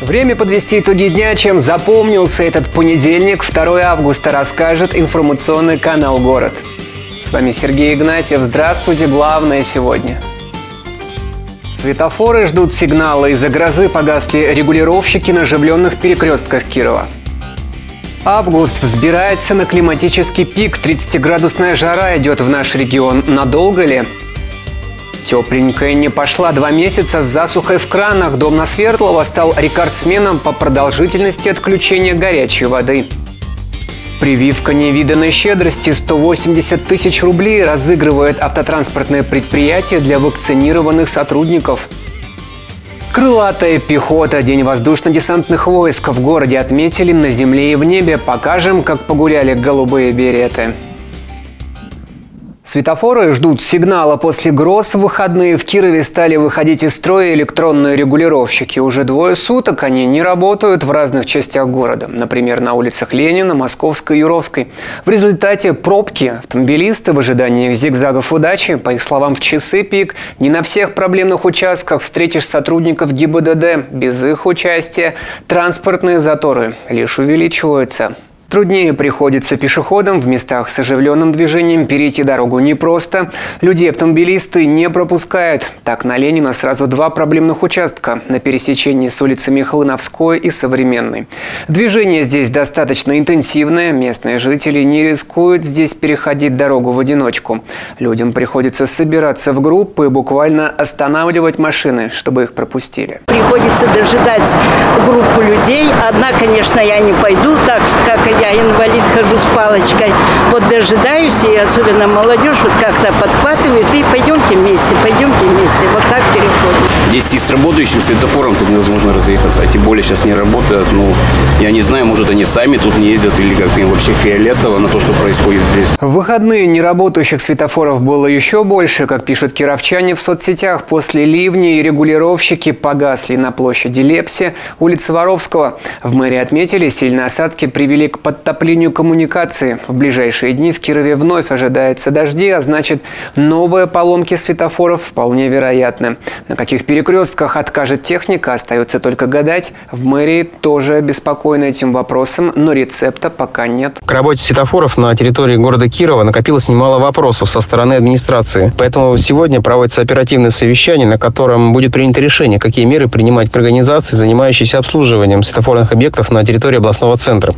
Время подвести итоги дня, чем запомнился этот понедельник, 2 августа, расскажет информационный канал «Город». С вами Сергей Игнатьев. Здравствуйте, главное сегодня. Светофоры ждут сигнала. Из-за грозы погасли регулировщики на оживленных перекрестках Кирова. Август взбирается на климатический пик. 30-градусная жара идет в наш регион. Надолго ли? Тепленькая не пошла 2 месяца с засухой в кранах. Дом на Свердлова стал рекордсменом по продолжительности отключения горячей воды. Прививка невиданной щедрости. 180 тысяч рублей разыгрывает автотранспортное предприятие для вакцинированных сотрудников. Крылатая пехота. День воздушно-десантных войск в городе отметили на земле и в небе. Покажем, как погуляли голубые береты. Светофоры ждут сигнала после гроз. В выходные в Кирове стали выходить из строя электронные регулировщики. Уже 2 суток они не работают в разных частях города. Например, на улицах Ленина, Московской и Юровской. В результате пробки. Автомобилисты в ожидании зигзагов удачи. По их словам, в часы пик не на всех проблемных участках встретишь сотрудников ГИБДД. Без их участия транспортные заторы лишь увеличиваются. Труднее приходится пешеходам. В местах с оживленным движением перейти дорогу непросто. Людей автомобилисты не пропускают. Так, на Ленина сразу 2 проблемных участка на пересечении с улицами Хлыновской и Современной. Движение здесь достаточно интенсивное. Местные жители не рискуют здесь переходить дорогу в одиночку. Людям приходится собираться в группы и буквально останавливать машины, чтобы их пропустили. Приходится дожидать группу людей. Одна, конечно, я не пойду, так как я инвалид, хожу с палочкой. Вот дожидаюсь, и особенно молодежь вот как-то подхватывает, и пойдемте вместе. Вот так переходим. Здесь и с работающим светофором тут невозможно разъехаться, а тем более сейчас не работает. Ну, я не знаю, может, они сами тут не ездят или как-то им вообще фиолетово на то, что происходит здесь. В выходные неработающих светофоров было еще больше. Как пишут кировчане в соцсетях, после ливней регулировщики погасли на площади Лепси, улице Воровского. В мэрии отметили, сильные осадки привели к подтоплению коммуникации. В ближайшие дни в Кирове вновь ожидаются дожди, а значит, новые поломки светофоров вполне вероятны. На каких перекрестках откажет техника, остается только гадать. В мэрии тоже обеспокоены этим вопросом, но рецепта пока нет. К работе светофоров на территории города Кирова накопилось немало вопросов со стороны администрации. Поэтому сегодня проводится оперативное совещание, на котором будет принято решение, какие меры принимать к организации, занимающейся обслуживанием светофорных объектов на территории областного центра.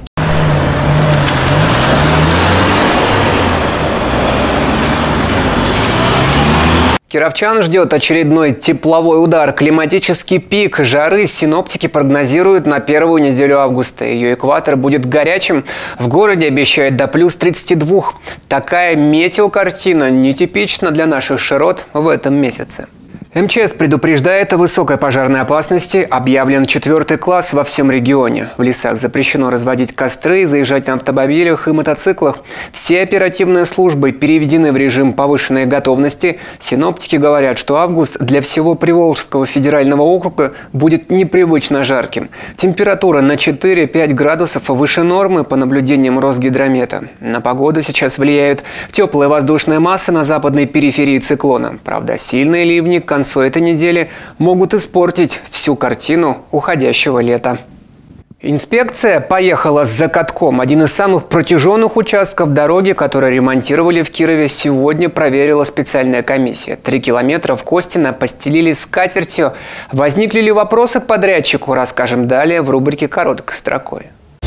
Кировчан ждет очередной тепловой удар. Климатический пик жары синоптики прогнозируют на первую неделю августа. Ее экватор будет горячим. В городе обещают до плюс 32. Такая метеокартина нетипична для наших широт в этом месяце. МЧС предупреждает о высокой пожарной опасности. Объявлен 4 класс во всем регионе. В лесах запрещено разводить костры, заезжать на автомобилях и мотоциклах. Все оперативные службы переведены в режим повышенной готовности. Синоптики говорят, что август для всего Приволжского федерального округа будет непривычно жарким. Температура на 4-5 градусов выше нормы по наблюдениям Росгидромета. На погоду сейчас влияют теплые воздушные массы на западной периферии циклона. Правда, сильные ливни к концу этой недели могут испортить всю картину уходящего лета. Инспекция поехала с закатком. Один из самых протяженных участков дороги, которые ремонтировали в Кирове, сегодня проверила специальная комиссия. 3 километра в Костино постелили скатертью. Возникли ли вопросы к подрядчику, расскажем далее в рубрике «Короткой строкой».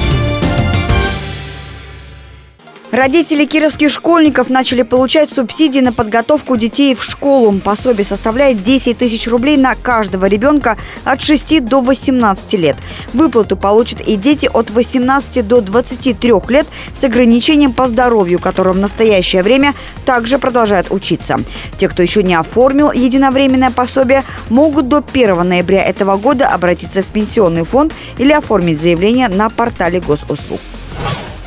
Родители кировских школьников начали получать субсидии на подготовку детей в школу. Пособие составляет 10 тысяч рублей на каждого ребенка от 6 до 18 лет. Выплату получат и дети от 18 до 23 лет с ограничением по здоровью, которые в настоящее время также продолжают учиться. Те, кто еще не оформил единовременное пособие, могут до 1 ноября этого года обратиться в пенсионный фонд или оформить заявление на портале госуслуг. В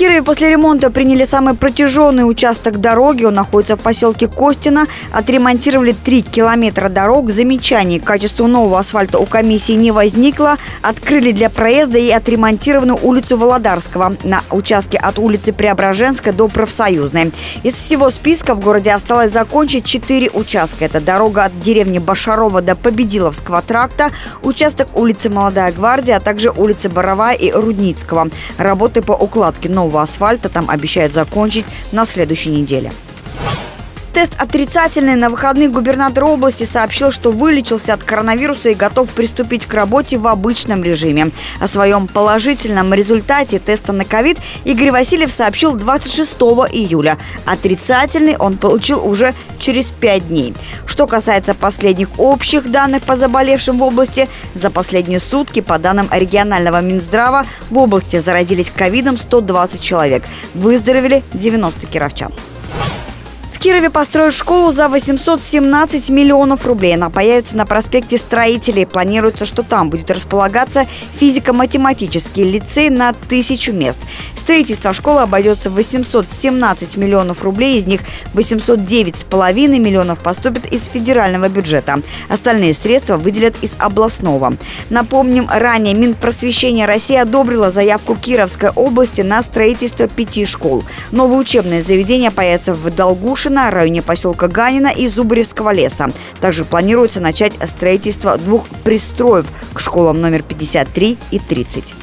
Кирове после ремонта приняли самый протяженный участок дороги. Он находится в поселке Костино. Отремонтировали 3 километра дорог. Замечаний к качеству нового асфальта у комиссии не возникло. Открыли для проезда и отремонтированную улицу Володарского на участке от улицы Преображенской до Профсоюзной. Из всего списка в городе осталось закончить 4 участка. Это дорога от деревни Башарова до Победиловского тракта, участок улицы Молодая Гвардия, а также улицы Боровая и Рудницкого. Работы по укладке нового асфальта там обещают закончить на следующей неделе. Тест отрицательный. На выходных губернатор области сообщил, что вылечился от коронавируса и готов приступить к работе в обычном режиме. О своем положительном результате теста на ковид Игорь Васильев сообщил 26 июля. Отрицательный он получил уже через 5 дней. Что касается последних общих данных по заболевшим в области, за последние сутки, по данным регионального Минздрава, в области заразились ковидом 120 человек. Выздоровели 90 кировчан. В Кирове построят школу за 817 миллионов рублей. Она появится на проспекте Строителей. Планируется, что там будет располагаться физико-математический лицей на 1000 мест. Строительство школы обойдется в 817 миллионов рублей. Из них 809,5 миллионов поступит из федерального бюджета. Остальные средства выделят из областного. Напомним, ранее Минпросвещение России одобрило заявку Кировской области на строительство 5 школ. Новые учебные заведения появятся в Долгушино, в районе поселка Ганина и Зубаревского леса. Также планируется начать строительство 2 пристроев к школам номер 53 и 30.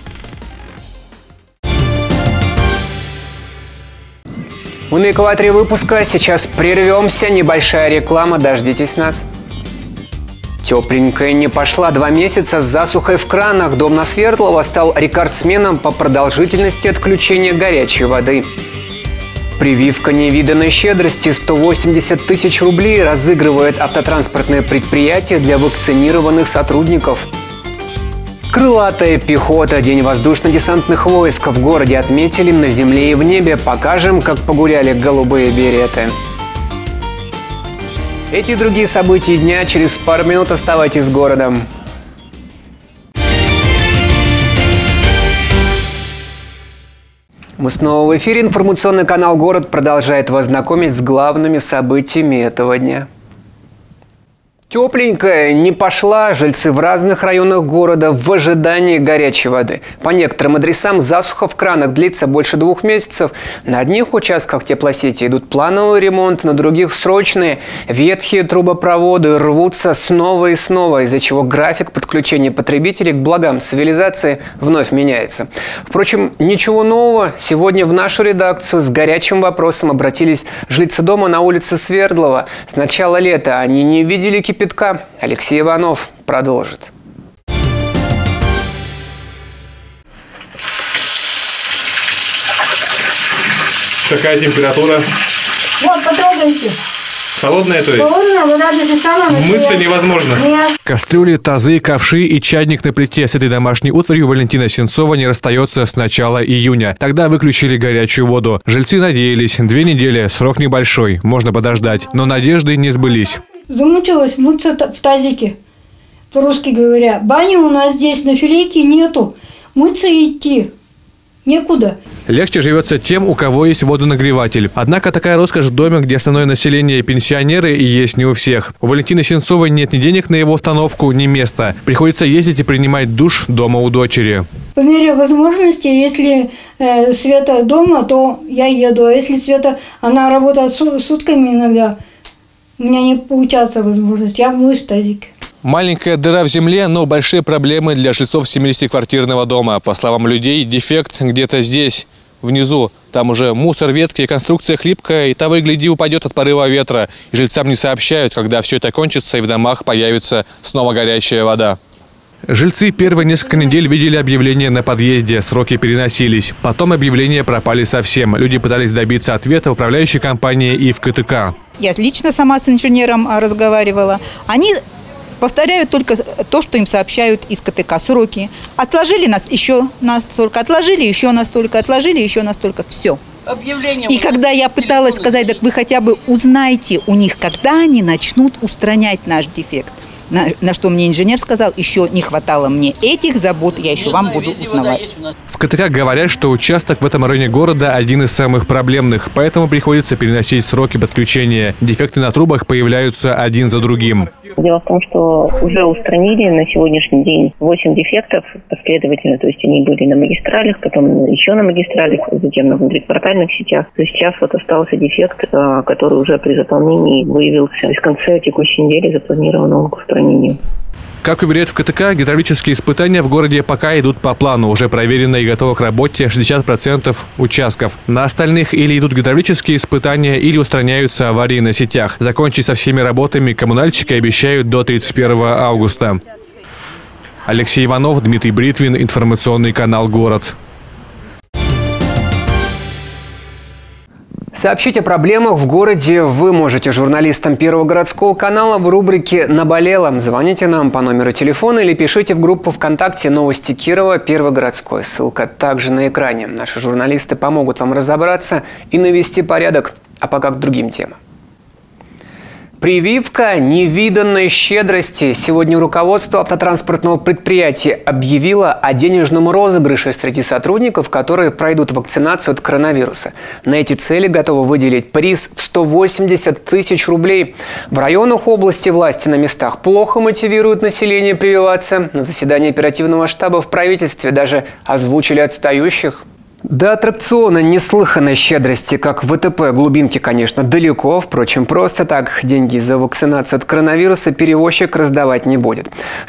На экваторе выпуска сейчас прервемся. Небольшая реклама. Дождитесь нас. Тепленькая не пошла 2 месяца с засухой в кранах. Дом на Свердлова стал рекордсменом по продолжительности отключения горячей воды. Прививка невиданной щедрости. 180 тысяч рублей разыгрывает автотранспортное предприятие для вакцинированных сотрудников. Крылатая пехота. День воздушно-десантных войск в городе отметили на земле и в небе. Покажем, как погуляли голубые береты. Эти и другие события дня через пару минут. Оставайтесь с городом. Мы снова в эфире. Информационный канал «Город» продолжает вас знакомить с главными событиями этого дня. Тепленькая не пошла. Жильцы в разных районах города в ожидании горячей воды. По некоторым адресам засуха в кранах длится больше 2 месяцев. На одних участках теплосети идут плановые ремонты, на других срочные. Ветхие трубопроводы рвутся снова и снова, из-за чего график подключения потребителей к благам цивилизации вновь меняется. Впрочем, ничего нового. Сегодня в нашу редакцию с горячим вопросом обратились жильцы дома на улице Свердлова. С начала лета они не видели кипятка. Алексей Иванов продолжит. Какая температура? Вот, потрогайте. Холодная, то есть? Холодная, вода даже самая. Мыться невозможно. Нет. Кастрюли, тазы, ковши и чайник на плите. С этой домашней утварью Валентина Сенцова не расстается с начала июня. Тогда выключили горячую воду. Жильцы надеялись. 2 недели, срок небольшой, можно подождать. Но надежды не сбылись. Замучилась мыться в тазике, по-русски говоря. Бани у нас здесь на Филейке нету. Мыться и идти некуда. Легче живется тем, у кого есть водонагреватель. Однако такая роскошь в доме, где основное население и пенсионеры, и есть не у всех. У Валентины Сенцовой нет ни денег на его установку, ни места. Приходится ездить и принимать душ дома у дочери. По мере возможности, если Света дома, то я еду. А если Света, она работает сутками иногда, у меня не получается возможность, я моюсь в тазике. Маленькая дыра в земле, но большие проблемы для жильцов 70-квартирного дома. По словам людей, дефект где-то здесь, внизу. Там уже мусор, ветки, конструкция хлипкая, и того и гляди упадет от порыва ветра. И жильцам не сообщают, когда все это кончится и в домах появится снова горячая вода. Жильцы первые несколько недель видели объявления на подъезде, сроки переносились. Потом объявления пропали совсем. Люди пытались добиться ответа в управляющей компании и в КТК. Я лично сама с инженером разговаривала. Они повторяют только то, что им сообщают из КТК. Сроки. Отложили нас еще настолько, отложили еще настолько, отложили еще настолько. Все. И когда я пыталась сказать, так вы хотя бы узнайте у них, когда они начнут устранять наш дефект. На что мне инженер сказал, еще не хватало мне этих забот, я еще вам буду узнавать. В КТК говорят, что участок в этом районе города один из самых проблемных, поэтому приходится переносить сроки подключения. Дефекты на трубах появляются один за другим. Дело в том, что уже устранили на сегодняшний день 8 дефектов последовательно. То есть они были на магистралях, потом еще на магистралях, затем на внутриквартальных сетях. То есть сейчас вот остался дефект, который уже при заполнении выявился. То есть в конце текущей недели запланировано он к устранению. Как уверяют в КТК, гидравлические испытания в городе пока идут по плану. Уже проверено и готово к работе 60% участков. На остальных или идут гидравлические испытания, или устраняются аварии на сетях. Закончить со всеми работами коммунальщики обещают до 31 августа. Алексей Иванов, Дмитрий Бритвин, информационный канал «Город». Сообщить о проблемах в городе вы можете журналистам Первого городского канала в рубрике «Наболело». Звоните нам по номеру телефона или пишите в группу ВКонтакте «Новости Кирова. Первый городской». Ссылка также на экране. Наши журналисты помогут вам разобраться и навести порядок. А пока к другим темам. Прививка невиданной щедрости. Сегодня руководство автотранспортного предприятия объявило о денежном розыгрыше среди сотрудников, которые пройдут вакцинацию от коронавируса. На эти цели готовы выделить приз в 180 тысяч рублей. В районах области власти на местах плохо мотивируют население прививаться. На заседании оперативного штаба в правительстве даже озвучили отстающих. До аттракциона неслыханной щедрости, как в ВТП глубинки, конечно, далеко. Впрочем, просто так деньги за вакцинацию от коронавируса перевозчик раздавать не будет.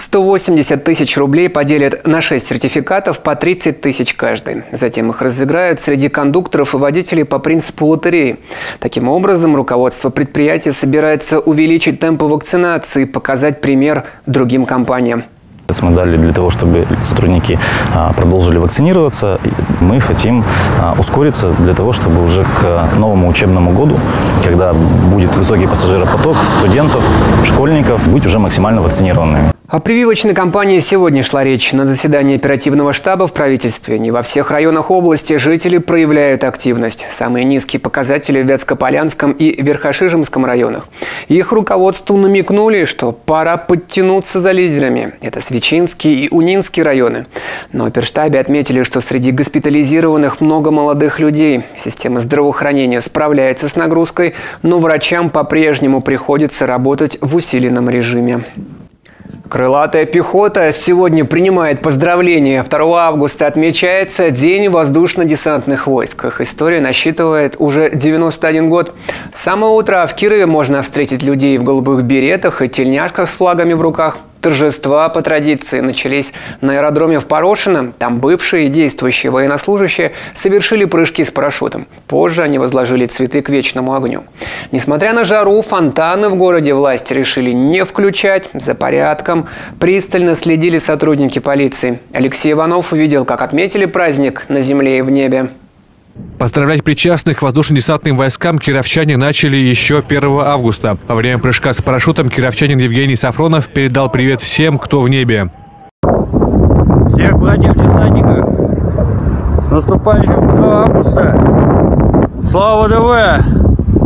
180 тысяч рублей поделят на 6 сертификатов по 30 тысяч каждый. Затем их разыграют среди кондукторов и водителей по принципу лотереи. Таким образом, руководство предприятия собирается увеличить темпы вакцинации и показать пример другим компаниям. Мы дали для того, чтобы сотрудники продолжили вакцинироваться. Мы хотим ускориться для того, чтобы уже к новому учебному году, когда будет высокий пассажиропоток студентов, школьников, быть уже максимально вакцинированными. О прививочной кампании сегодня шла речь на заседании оперативного штаба в правительстве. Не во всех районах области жители проявляют активность. Самые низкие показатели в Вятскополянском и Верхошижемском районах. Их руководству намекнули, что пора подтянуться за лидерами. Это Свечинский и Унинский районы. На оперштабе отметили, что среди госпитализированных много молодых людей. Система здравоохранения справляется с нагрузкой, но врачам по-прежнему приходится работать в усиленном режиме. Крылатая пехота сегодня принимает поздравления. 2 августа отмечается День воздушно-десантных войск. Их история насчитывает уже 91 год. С самого утра в Кирове можно встретить людей в голубых беретах и тельняшках с флагами в руках. Торжества по традиции начались на аэродроме в Порошино. Там бывшие и действующие военнослужащие совершили прыжки с парашютом. Позже они возложили цветы к вечному огню. Несмотря на жару, фонтаны в городе власти решили не включать. За порядком пристально следили сотрудники полиции. Алексей Иванов увидел, как отметили праздник на земле и в небе. Поздравлять причастных к воздушно-десантным войскам кировчане начали еще 1 августа. Во время прыжка с парашютом кировчанин Евгений Сафронов передал привет всем, кто в небе. Всех братьев-десантников с наступающим 2 августа! Слава ВДВ!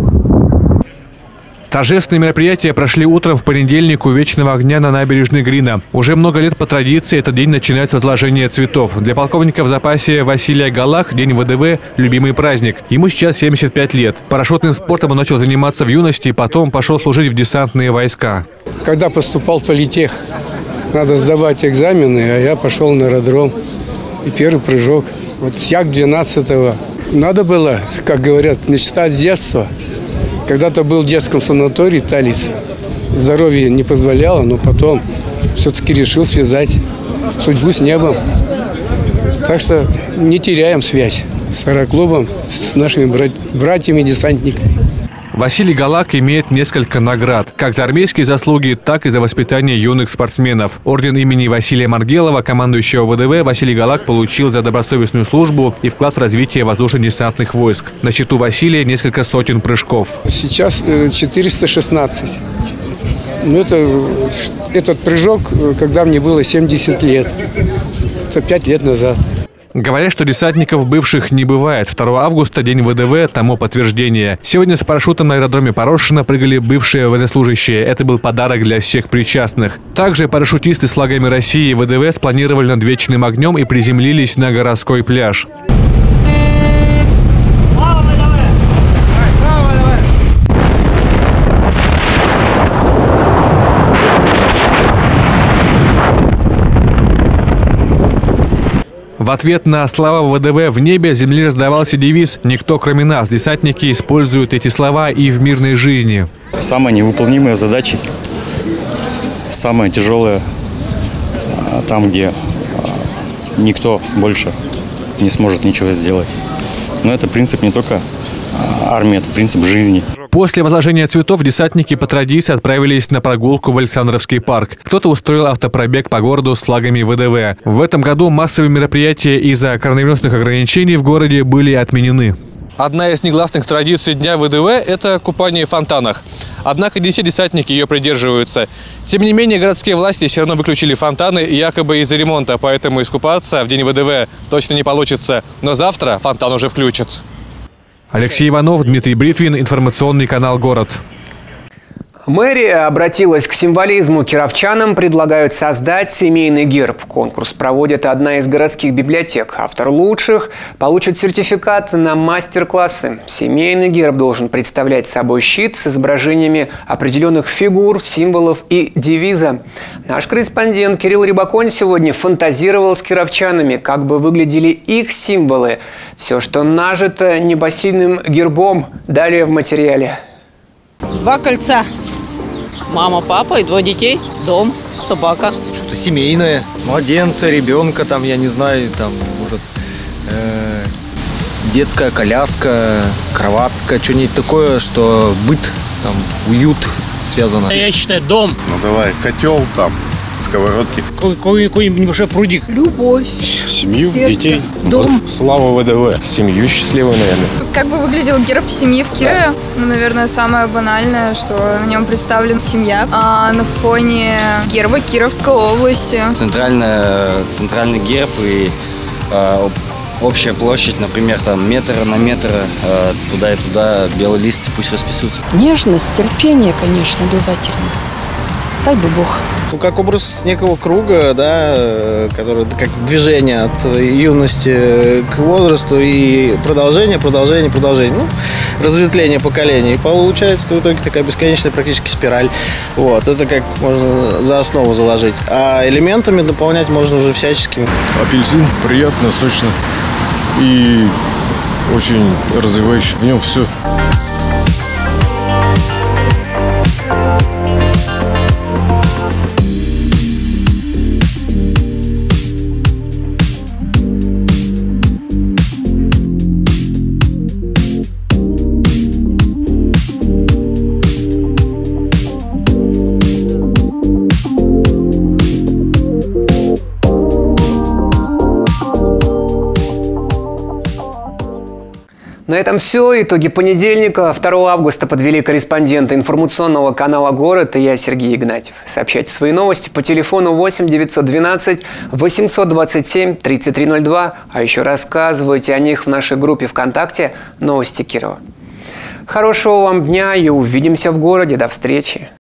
Торжественные мероприятия прошли утром в понедельник у Вечного огня на набережной Грина. Уже много лет по традиции этот день начинают с возложения цветов. Для полковника в запасе Василия Галах День ВДВ – любимый праздник. Ему сейчас 75 лет. Парашютным спортом он начал заниматься в юности, потом пошел служить в десантные войска. Когда поступал в политех, надо сдавать экзамены, а я пошел на аэродром. И первый прыжок. Вот як 12-го. Надо было, как говорят, мечтать с детства. Когда-то был в детском санатории Талица. Здоровье не позволяло, но потом все-таки решил связать судьбу с небом. Так что не теряем связь с аэроклубом, с нашими братьями-десантниками. Василий Галак имеет несколько наград, как за армейские заслуги, так и за воспитание юных спортсменов. Орден имени Василия Маргелова, командующего ВДВ, Василий Галак получил за добросовестную службу и вклад в развитие воздушно-десантных войск. На счету Василия несколько сотен прыжков. Сейчас 416. Но этот прыжок, когда мне было 70 лет. Это 5 лет назад. Говорят, что десантников бывших не бывает. 2 августа – день ВДВ, тому подтверждение. Сегодня с парашютом на аэродроме Порошина прыгали бывшие военнослужащие. Это был подарок для всех причастных. Также парашютисты с флагами России и ВДВ спланировали над вечным огнем и приземлились на городской пляж. В ответ на слова ВДВ в небе земли раздавался девиз «Никто, кроме нас». Десантники используют эти слова и в мирной жизни. Самая невыполнимая задача, самая тяжелая, там, где никто больше не сможет ничего сделать. Но это принцип не только армии, это принцип жизни. После возложения цветов десантники по традиции отправились на прогулку в Александровский парк. Кто-то устроил автопробег по городу с флагами ВДВ. В этом году массовые мероприятия из-за коронавирусных ограничений в городе были отменены. Одна из негласных традиций Дня ВДВ – это купание в фонтанах. Однако не все десантники ее придерживаются. Тем не менее, городские власти все равно выключили фонтаны якобы из-за ремонта, поэтому искупаться в День ВДВ точно не получится. Но завтра фонтан уже включат. Алексей Иванов, Дмитрий Бритвин, информационный канал «Город». Мэрия обратилась к символизму. Кировчанам предлагают создать семейный герб. Конкурс проводит одна из городских библиотек. Автор лучших получит сертификат на мастер-классы. Семейный герб должен представлять собой щит с изображениями определенных фигур, символов и девиза. Наш корреспондент Кирилл Рибаконь сегодня фантазировал с кировчанами, как бы выглядели их символы. Все, что нажито непосильным гербом, далее в материале. 2 кольца. Мама, папа и 2 детей, дом, собака. Что-то семейное. Младенца, ребенка, там, я не знаю, там, может, детская коляска, кроватка, что-нибудь такое, что быт, там, уют связано. Я считаю, дом. Ну давай, котел там, сковородки. Какой-нибудь небольшой прудик. Любовь. Семью, сердце, детей. дом. Слава ВДВ. Семью счастливую, наверное. Как бы выглядел герб семьи в Кирове? Ну, наверное, самое банальное, что на нем представлена семья. А на фоне герба Кировской области. Центральный герб и общая площадь, например, там метр на метр, туда и туда белые листы пусть расписываются. Нежность, терпение, конечно, обязательно. Дай бы Бог. Ну, как образ некого круга, да, который как движение от юности к возрасту и продолжение. Ну, разветвление поколений. И получается в итоге такая бесконечная практически спираль. Вот, это как можно за основу заложить. А элементами дополнять можно уже всяческими. Апельсин приятно, сочно и очень развивающий. В нем все. На этом все. Итоги понедельника. 2 августа подвели корреспонденты информационного канала «Город» и я, Сергей Игнатьев. Сообщайте свои новости по телефону 8 912 827 3302. А еще рассказывайте о них в нашей группе ВКонтакте «Новости Кирова». Хорошего вам дня и увидимся в городе. До встречи.